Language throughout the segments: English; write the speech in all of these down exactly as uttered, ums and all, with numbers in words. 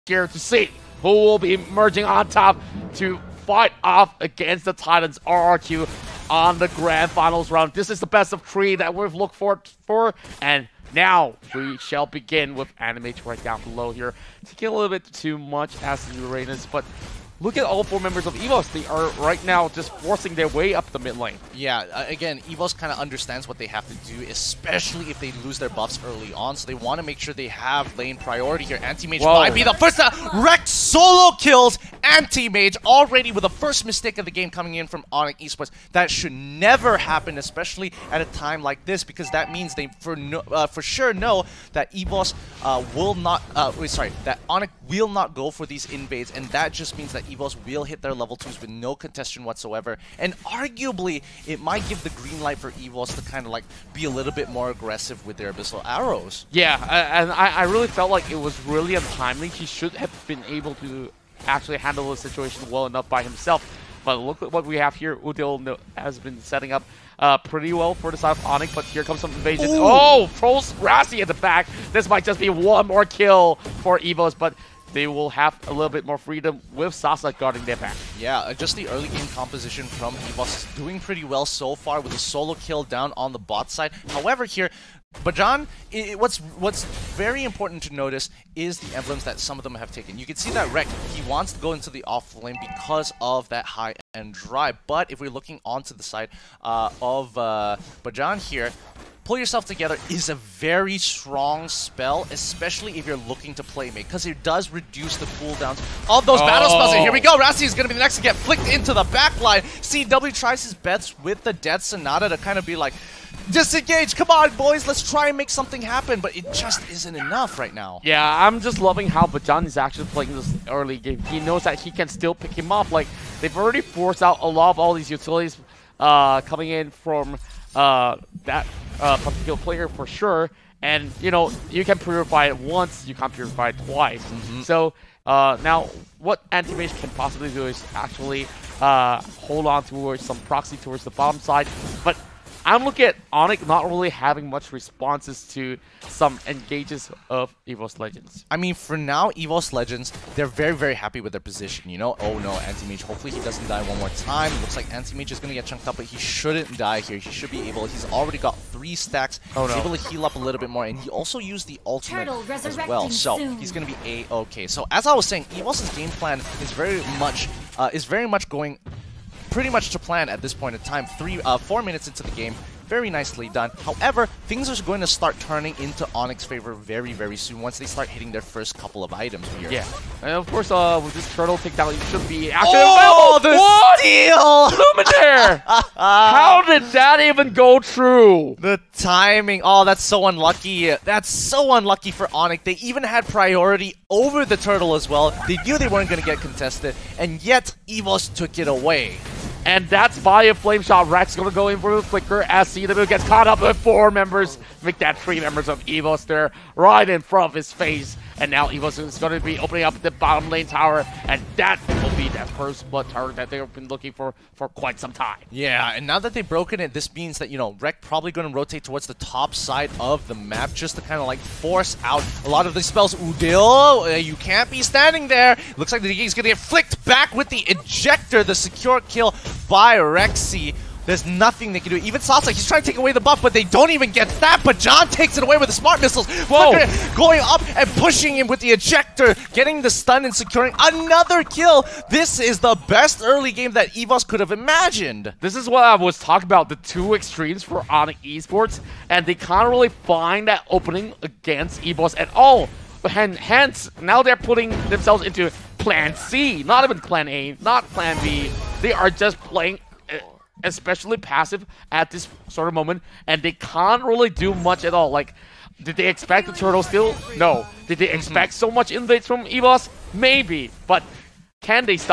here to see who will be emerging on top to fight off against the Titans R R Q on the grand finals round. This is the best of three that we've looked for, for and now we shall begin with Animage right down below here. Taking a little bit too much as Uranus, but look at all four members of EVOS. They are right now just forcing their way up the mid lane. Yeah, uh, again, EVOS kind of understands what they have to do, especially if they lose their buffs early on. So they want to make sure they have lane priority here. Anti-Mage might be the first to wreck solo kills. Anti-Mage already with the first mistake of the game coming in from Onic Esports. That should never happen, especially at a time like this, because that means they for no, uh, for sure know that EVOS uh, will not, uh, wait, sorry, that Onic will not go for these invades, and that just means that EVOS will hit their level twos with no contestation whatsoever, and arguably it might give the green light for EVOS to kind of like be a little bit more aggressive with their Abyssal Arrows. Yeah, and I, I really felt like it was really untimely. He should have been able to actually handle the situation well enough by himself, but look at what we have here. Udil has been setting up uh, pretty well for the side of Onic, but here comes some invasion. Ooh. Oh, throws Rassi at the back. This might just be one more kill for EVOS, but they will have a little bit more freedom with Sasa guarding their back. Yeah, just the early game composition from EVOS is doing pretty well so far with a solo kill down on the bot side. However, here, Bajan, it, what's what's very important to notice is the emblems that some of them have taken. You can see that Rek, he wants to go into the off lane because of that high end drive. But if we're looking onto the side uh, of uh, Bajan here, Pull Yourself Together is a very strong spell, especially if you're looking to play mate, because it does reduce the cooldowns of those oh. battle spells. And here we go, Rassi is going to be the next to get flicked into the backline. C W tries his best with the Death Sonata to kind of be like, disengage, come on boys, let's try and make something happen, but it just isn't enough right now. Yeah, I'm just loving how Bajan is actually playing this early game. He knows that he can still pick him up. Like, they've already forced out a lot of all these utilities uh, coming in from uh, that uh, particular player for sure. And, you know, you can purify it once, you can't purify it twice. Mm-hmm. So, uh, now, what Anti-Mage can possibly do is actually uh, hold on towards some proxy towards the bottom side, but I'm looking at Onic not really having much responses to some engages of EVOS Legends. I mean, for now, EVOS Legends, they're very, very happy with their position, you know? Oh no, Anti-Mage, hopefully he doesn't die one more time. Looks like Anti-Mage is going to get chunked up, but he shouldn't die here. He should be able, he's already got three stacks. Oh, no. He's able to heal up a little bit more, and he also used the ultimate as well. So, soon. He's going to be A-okay. So, as I was saying, EVOS's game plan is very much, uh, is very much going pretty much to plan at this point in time. Three, uh, four minutes into the game, very nicely done. However, things are going to start turning into Onic's favor very, very soon once they start hitting their first couple of items here. Yeah, and of course, uh, with this turtle takedown, it should be actually oh, the what? steal! Luminaire! How did that even go through? The timing. Oh, that's so unlucky. That's so unlucky for Onic. They even had priority over the turtle as well. They knew they weren't going to get contested, and yet EVOS took it away. And that's by a flame shot. Rex gonna go in for the flicker as C W gets caught up with four members. Make that three members of EVOS there right in front of his face. And now EVOS is gonna be opening up the bottom lane tower, and that will be that first blood tower that they've been looking for for quite some time. Yeah, and now that they've broken it, this means that, you know, Rek probably gonna rotate towards the top side of the map just to kind of like force out a lot of these spells. Udil, uh, you can't be standing there. Looks like the he's gonna get flicked back with the ejector, the secure kill by Rexy. There's nothing they can do. Even Sasa, he's trying to take away the buff, but they don't even get that. But John takes it away with the smart missiles. Whoa! Flicker going up and pushing him with the ejector, getting the stun and securing another kill. This is the best early game that EVOS could have imagined. This is what I was talking about, the two extremes for Onic Esports, and they can't really find that opening against EVOS at all. And hence, now they're putting themselves into Plan C, not even Plan A, not Plan B. They are just playing especially passive at this sort of moment, and they can't really do much at all. Like, did they expect the turtle steal? No. Did they expect so much invades from EVOS? Maybe. But can they stop them?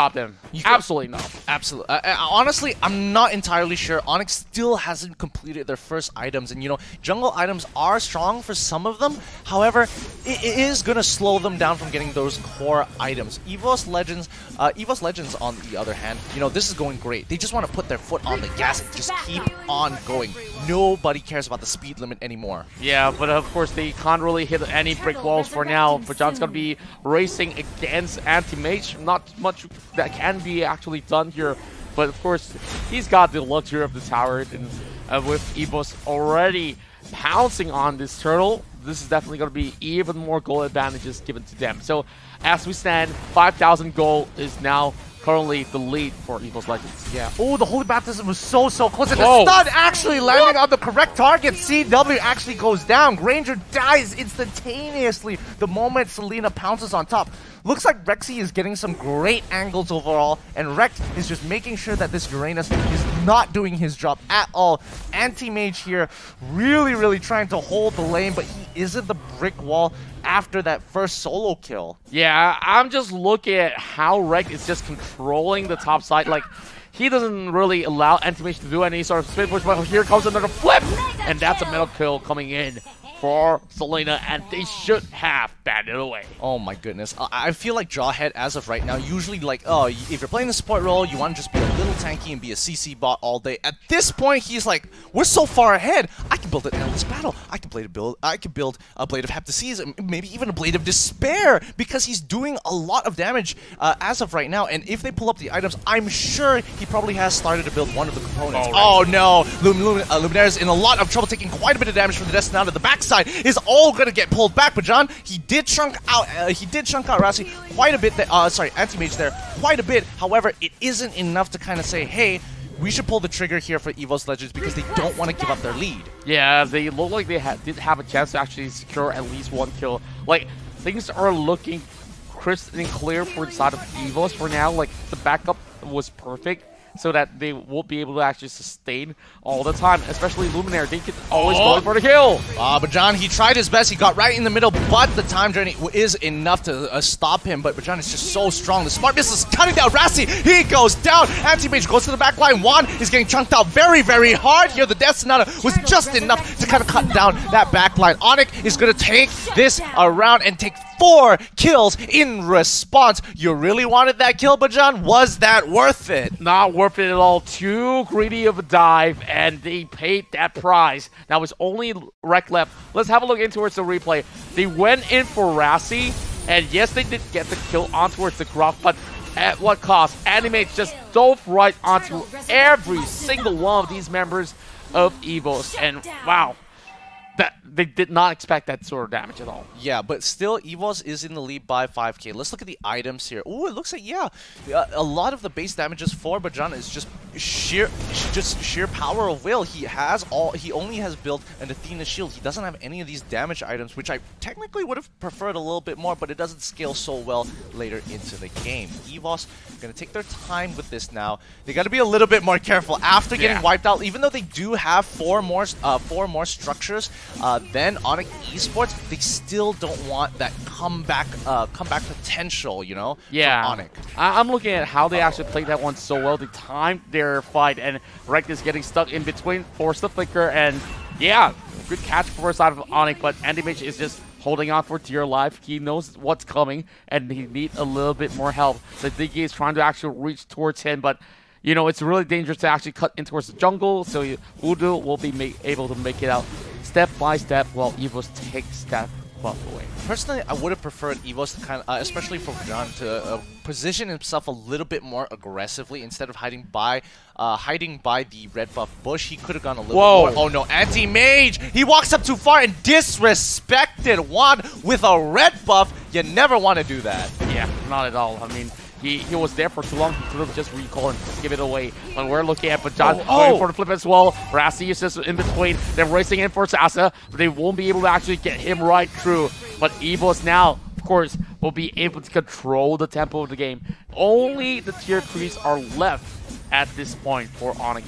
You Absolutely not. Absolutely. Uh, uh, honestly, I'm not entirely sure. Onyx still hasn't completed their first items, and you know, jungle items are strong for some of them. However, it, it is gonna slow them down from getting those core items. EVOS Legends, uh, EVOS Legends, on the other hand, you know, this is going great. They just want to put their foot on the gas and just keep on going. Nobody cares about the speed limit anymore. Yeah, but of course they can't really hit any brick walls for now. But John's gonna be racing against Anti-Mage. Not much that can be actually done here, but of course he's got the luxury of the tower, and uh, with EVOS already pouncing on this turtle, this is definitely going to be even more goal advantages given to them. So as we stand, five thousand gold is now currently the lead for EVOS Legends. Yeah. Oh, the Holy Baptism was so, so close. And Whoa. the stun actually landing on the correct target. C W actually goes down. Granger dies instantaneously the moment Selena pounces on top. Looks like Rexy is getting some great angles overall, and Rex is just making sure that this Uranus is not doing his job at all. Anti-Mage here really, really trying to hold the lane, but he isn't the brick wall after that first solo kill. Yeah, I'm just looking at how Rex is just controlling the top side. Like, he doesn't really allow Anti-Mage to do any sort of spin push, but here comes another flip, and that's a metal kill coming in for Selena, and they should have banned it away. Oh my goodness. I, I feel like Jawhead, as of right now, usually like, oh, if you're playing the support role, you want to just be a little tanky and be a C C bot all day. At this point, he's like, we're so far ahead. I can build an endless battle. I can build, build I can build a Blade of Heptases, maybe even a Blade of Despair, because he's doing a lot of damage uh, as of right now. And if they pull up the items, I'm sure he probably has started to build one of the components. Oh, right. Oh no, Lum Lum uh, Luminaire is in a lot of trouble, taking quite a bit of damage from the Destinado. The backside is all gonna get pulled back, but John, he did chunk out. Uh, he did chunk out Rassi quite a bit. That, uh, sorry, Anti-Mage there quite a bit. However, it isn't enough to kind of say, hey, we should pull the trigger here for EVOS Legends because they don't want to give up their lead. Yeah, they look like they ha did have a chance to actually secure at least one kill. Like, things are looking crisp and clear for the side of EVOS for now. Like, the backup was perfect, so that they won't be able to actually sustain all the time, especially Luminaire. They can always Oh. go for the kill. Uh, but John, he tried his best. He got right in the middle, but the time journey is enough to uh, stop him. But, but John is just so strong. The Smart Missile is cutting down Rassi. He goes down. Anti-Mage goes to the back line. Juan is getting chunked out very, very hard here. The Death Sonata was just enough to kind of cut down that back line. Onyx is going to take this around and take four kills in response. You really wanted that kill, but John, was that worth it? Not worth it at all. Too greedy of a dive, and they paid that price. Now it's only Rec left. Let's have a look in towards the replay. They went in for Rassi, and yes, they did get the kill on towards the Gruff, but at what cost? Anti-Mage just dove right onto every single one of these members of EVOS, and wow. That they did not expect that sort of damage at all. Yeah, but still, EVOS is in the lead by five K. Let's look at the items here. Ooh, it looks like, yeah, uh, a lot of the base damages for Bajan is just sheer just sheer power of will. He has all, he only has built an Athena shield. He doesn't have any of these damage items, which I technically would have preferred a little bit more, but it doesn't scale so well later into the game. EVOS going to take their time with this now. They got to be a little bit more careful after getting Yeah. wiped out, even though they do have four more, uh, four more structures. Uh, then Onyx Esports, they still don't want that comeback, uh, comeback potential, you know, Yeah, from Onyx. I I'm looking at how they actually played that one so well. They timed their fight, and Rekt is getting stuck in between, forced the flicker, and yeah, good catch for side of Onyx, but Anti-Mage is just holding on for dear life. He knows what's coming, and he needs a little bit more help. So Diggy is trying to actually reach towards him, but you know, it's really dangerous to actually cut in towards the jungle, so Udo will be ma able to make it out step by step while EVOS takes that buff away. Personally, I would have preferred EVOS to kind of, uh, especially for John, to uh, position himself a little bit more aggressively instead of hiding by, uh, hiding by the red buff bush. He could have gone a little Whoa. bit more. Oh no, Anti-Mage! He walks up too far and disrespected Juan with a red buff. You never want to do that. Yeah, not at all. I mean, he, he was there for too long. He could have just recalled and give it away. But we're looking at Bajan Oh, going oh. for the flip as well. Rassi is just in between. They're racing in for Sasa, but they won't be able to actually get him right through. But EVOS now, of course, will be able to control the tempo of the game. Only the tier threes are left at this point for Onyx Esports.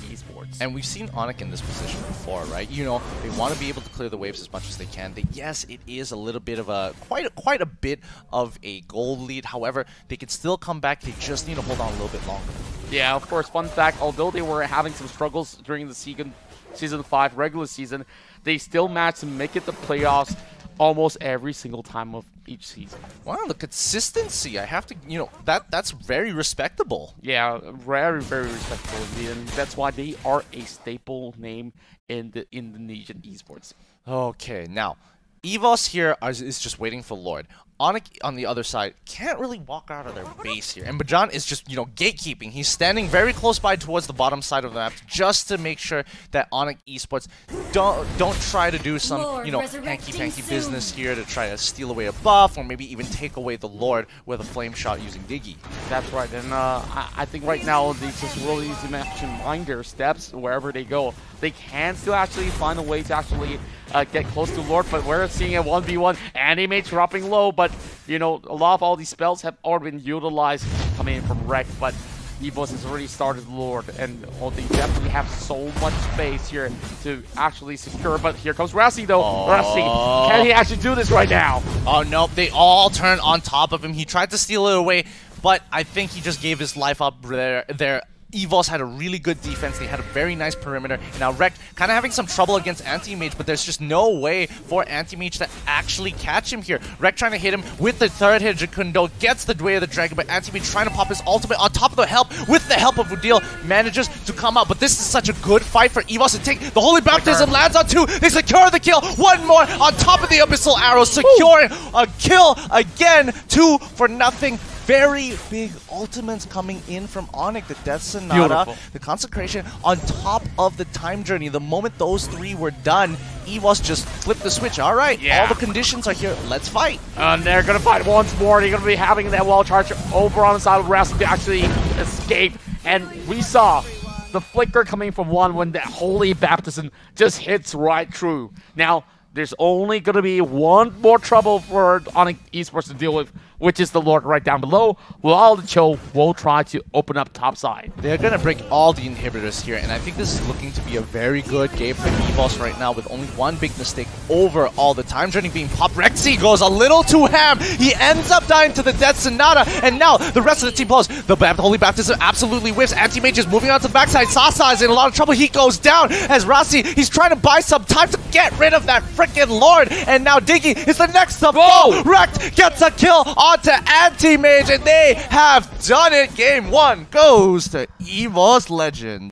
Esports. And we've seen Onic in this position before, right? You know, they want to be able to clear the waves as much as they can. They, yes, it is a little bit of a, quite a, quite a bit of a gold lead. However, they can still come back. They just need to hold on a little bit longer. Yeah, of course, fun fact, although they were having some struggles during the season, season five regular season, they still managed to make it the playoffs almost every single time of each season. Wow, the consistency. I have to, you know, that that's very respectable. Yeah, very, very respectable indeed, and that's why they are a staple name in the Indonesian esports. Okay, now, EVOS here is, is just waiting for Lord. Onic on the other side can't really walk out of their base here. And Bajan is just, you know, gatekeeping. He's standing very close by towards the bottom side of the map just to make sure that Onic Esports don't don't try to do some, Lord, you know, hanky-panky business here to try to steal away a buff or maybe even take away the Lord with a flame shot using Diggy. That's right, and uh, I, I think right now they just really need to actually mind their steps wherever they go. They can still actually find a way to actually uh, get close to Lord, but we're seeing a one v one. Anime dropping low, but you know, a lot of all these spells have already been utilized coming in from Rec, but EVOS has already started Lord, and oh, they definitely have so much space here to actually secure. But here comes Rassi though. Oh. Rassi, can he actually do this right now? Oh no, they all turn on top of him. He tried to steal it away, but I think he just gave his life up there. there. EVOS had a really good defense. They had a very nice perimeter. Now Rec kind of having some trouble against Anti-Mage, but there's just no way for Anti-Mage to actually catch him here. Rec trying to hit him with the third hit. Jacundo gets the Way of the Dragon, but Anti-Mage trying to pop his ultimate on top of the help. With the help of Udil, manages to come out. But this is such a good fight for EVOS to take. The Holy Baptism lands on two. They secure the kill. One more on top of the Abyssal Arrow, securing Ooh. a kill again. Two for nothing. Very big ultimates coming in from Onic, the Death Sonata, Beautiful. the Consecration on top of the Time Journey. The moment those three were done, EVOS just flipped the switch. All right, yeah. all the conditions are here. Let's fight. And they're going to fight once more. They're going to be having that wall charge over on the side of Rassi to actually escape. And we saw the flicker coming from one when that Holy Baptism just hits right through. Now, there's only going to be one more trouble for Onic Esports to deal with, which is the Lord right down below, while the Cho will try to open up top side. They're going to break all the inhibitors here, and I think this is looking to be a very good game for EVOS right now with only one big mistake over all the Time Journey being popped. Rexy goes a little too ham. He ends up dying to the Death Sonata, and now the rest of the team pulls. The Holy Baptism absolutely whiffs. Anti-Mage is moving on to the backside. Sasa is in a lot of trouble. He goes down as Rassi, he's trying to buy some time to get rid of that freaking Lord, and now Diggy is the next to go. Wrecked gets a kill onto Anti-Mage, and they have done it. Game one goes to EVOS Legend.